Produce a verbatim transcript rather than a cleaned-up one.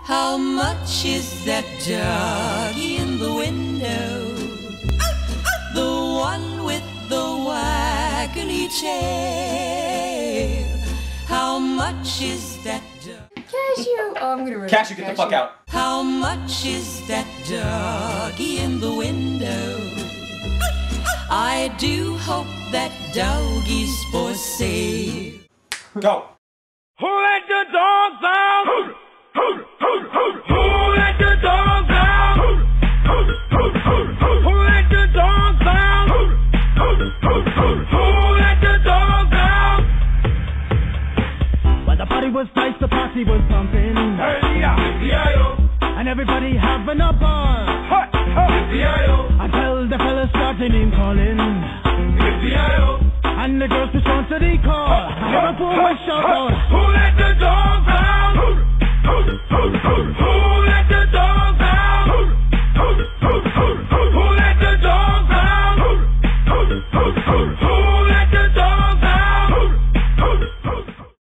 How much is that doggy in the window? The one with the waggly tail. How much is that dog? Cashew. Oh, I'm gonna. Cashew, get the fuck out. How much is that doggy in the window? I do hope that doggy's for sale. Go. Who let the dogs out? Who, who, who, who, who let the dogs out? Who, who, who, who, who, who let the dogs out? Who, who, who, who, who let the dogs out? Well, the party was nice, the party was pumping. Hey, yeah, yeah, and everybody having a ball. Hot, hot, yeah, until the fellas started name calling. yeah, and the girls respond to the call. Liverpool was shout out. Who let the